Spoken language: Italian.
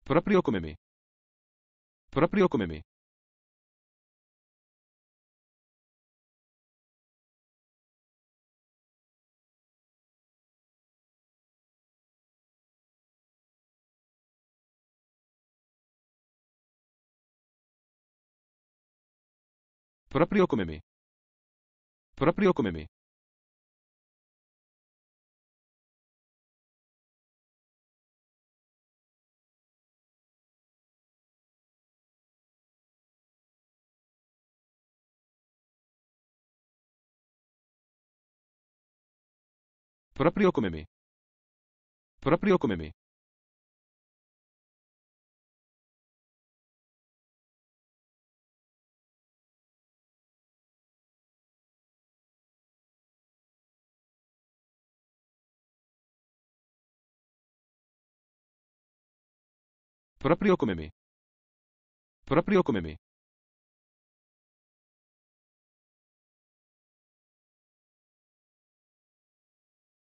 Proprio come me. Proprio come me. Proprio come me. Proprio come me. Proprio come me. Proprio come me. Proprio come me. Proprio come me.